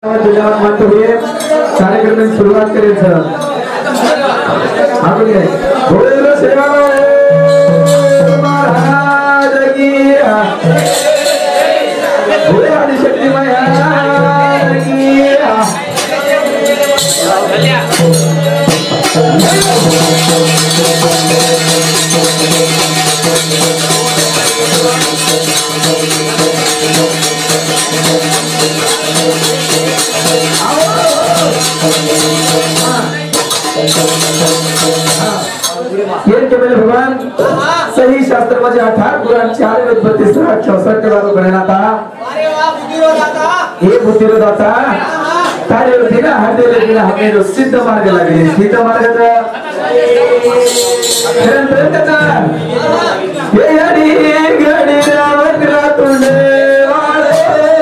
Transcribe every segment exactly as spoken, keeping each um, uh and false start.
कार्यक्रम में शुरुआत करें सर आपण काय बोलो सेवा महाराज की बोलो आदिशक्ती महाराज की भगवान सही शास्त्र में अठारह पुराण चार वेद बत्तीस चौसठ के बारे में था ये बुद्धिरो दाता तारे दिन हटे लेकिन हमें जो सिद्ध मार्ग लगे सिद्ध मार्ग का ये यानी गड़ी रावत रातुंडे वाले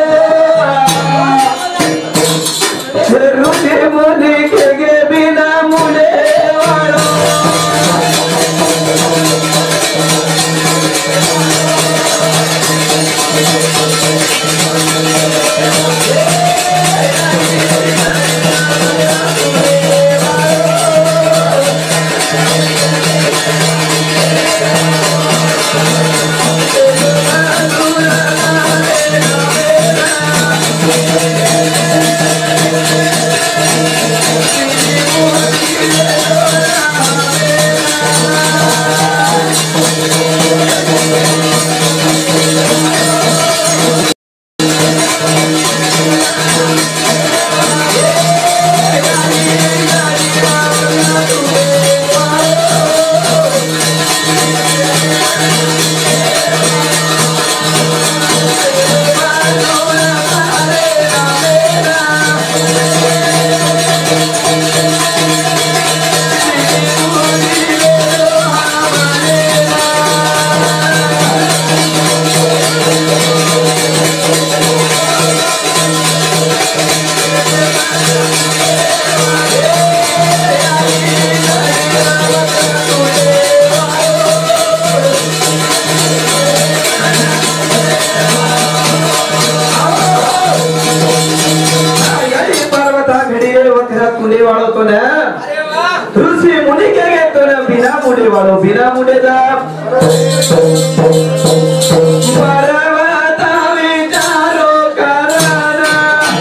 रुके मुने के के बिना मुने बिना मुंडे जा परवता विचारो कराना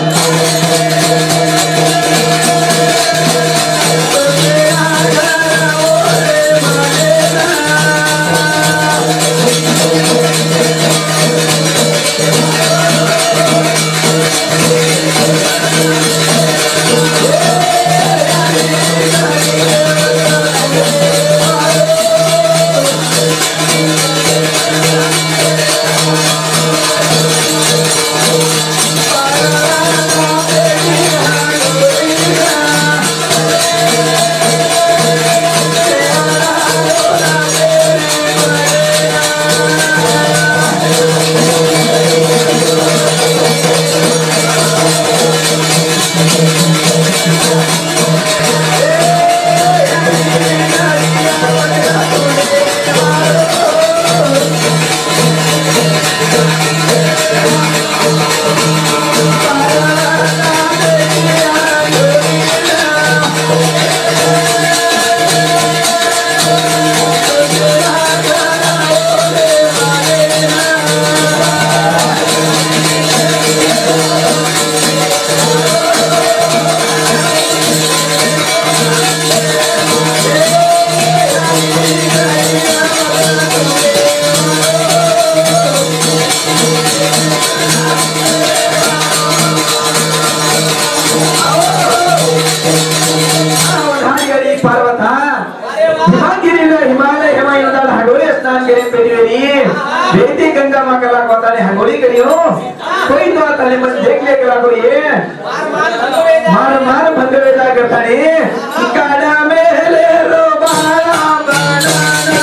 गंगा माँ कला को ताने हंगोली करियो कोई तो ताने मन देख ले कला को ये मार मार भंगवेदा करता ने काड़ा में ले रो बाला बनाना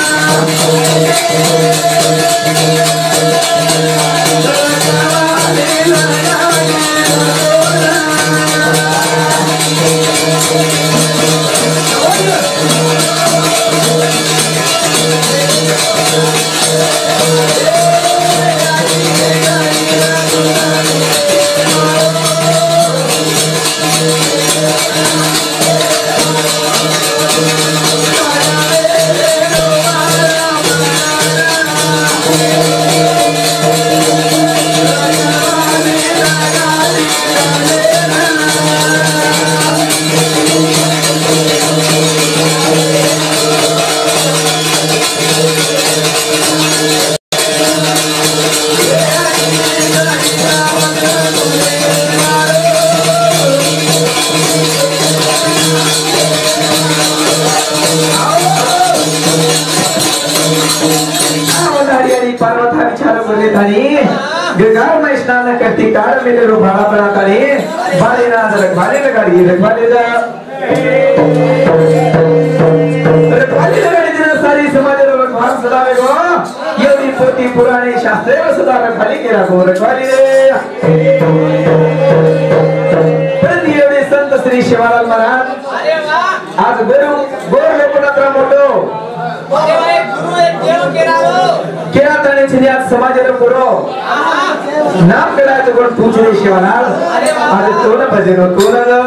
गंगार में स्नान करती काल मेले रो भाड़ा बना तानी बाले ना रखवाले लगाड़ी रखवाले जा रखवाले लगाड़ी दिन सारी समाज रो भगवान सदावे गो योगी पोती पुराणी शास्त्रे रो सदा रखवाली के राखो रखवाली रे प्रति एवढे संत श्री शिवालाल महाराज अरे वाह आज गुरु गोर लोकनात्र मोठो अरे वाह एक गुरु एक देव केरावो केरा ताने छे आज समाज रो पुरो नाम कडायचं कोण तुझे शिवालाल आज तो न भजनो तो न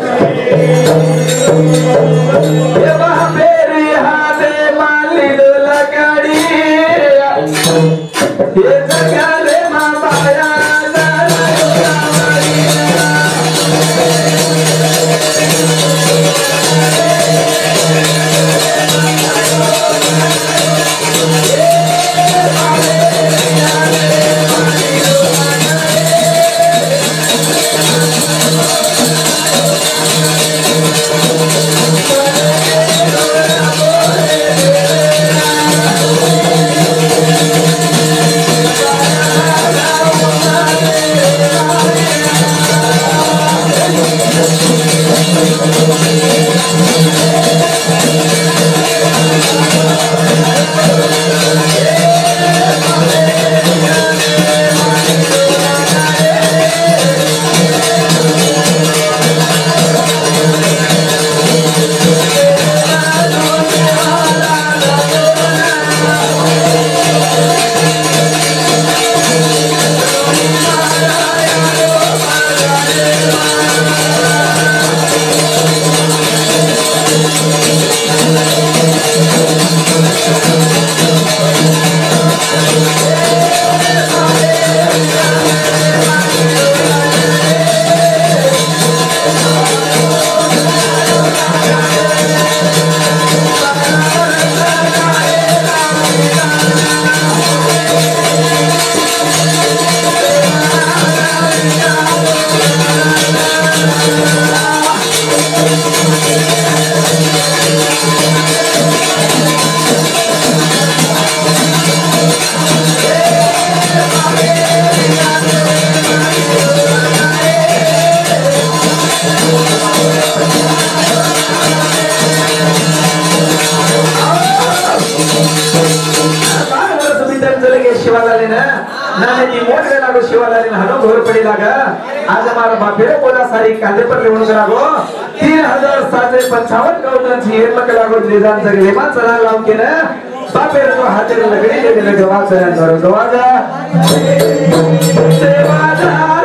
ये वहां पेरी हाथे माली दो लगाड़ी ये जगाले मां बाया आज हमारा बापेरो बोला सारी कांदे पर लेवून करागो तीन हजार सातशे पंचावन्न कौतांची हेरमक लागो निजाम जगले मा चला लावून केलं बापेरो हाते लगडी दे दिले गवा चला गवाजा सेवादार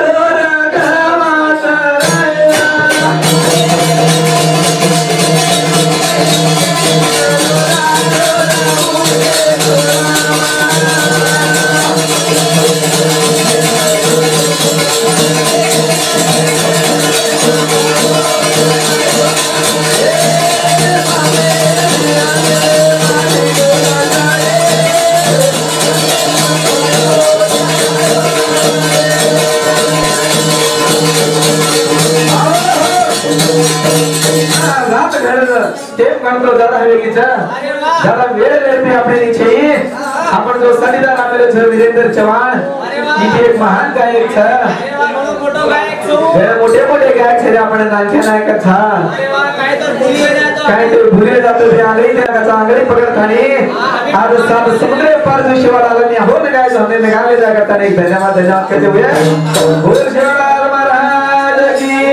ज्यादा वेळ लेते अपने नीचे आपण जो साडीदार आमेले छ वीरेंद्र चव्हाण इथे एक महान गायक छ अरे वाह बड़ो मोटो गायक छु हे मोठे मोठे गायक छे आपण नानके नायक छ अरे वाह काय तर भुलिये जातो काय तर भुलिये जातो ते आले त्या चांगले पकड खाणे आज सात समुद्र पार जो शिवालाल ने हो न गायचं हमने निकाले जागा तने धन्यवाद धन्यवाद कहते हुए बोल शिवालाल महाराज की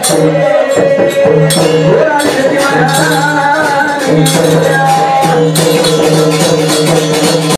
बोल आदित्य महाराज